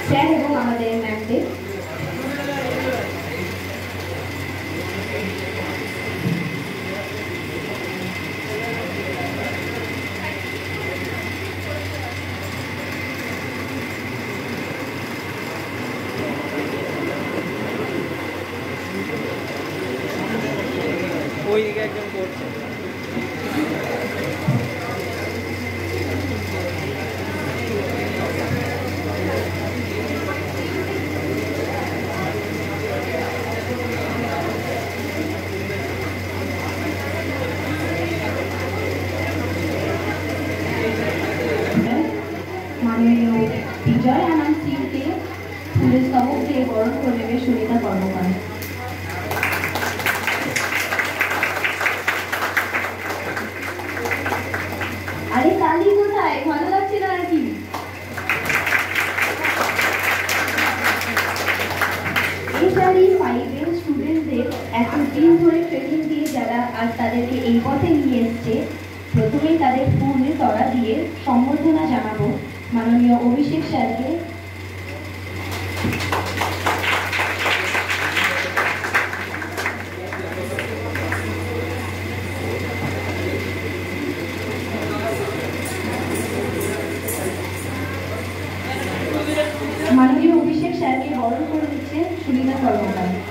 Sir এবং আমাদের ম্যামদের। ওইদিকে একজন করছে। মাননীয় বিজয় আনন্দ সিংকে ফুলের স্তবক দিয়ে বরণ করে নেবে সুনিতা কর্মকার। আরে কালি কোথায়, ভালো লাগছে না নাকি? HRE 5 এর স্টুডেন্টদের এতদিন ধরে ট্রেনিং দিয়ে যারা আজ তাদেরকে এই পথে নিয়ে এসছে, প্রথমেই তাদের ফুলে তরা দিয়ে সম্বর্ধনা জানাবো মাননীয় অভিষেক স্যারকে। মাননীয় অভিষেক স্যারকে বরণ করে দিচ্ছে সুনিতা কর্মকার।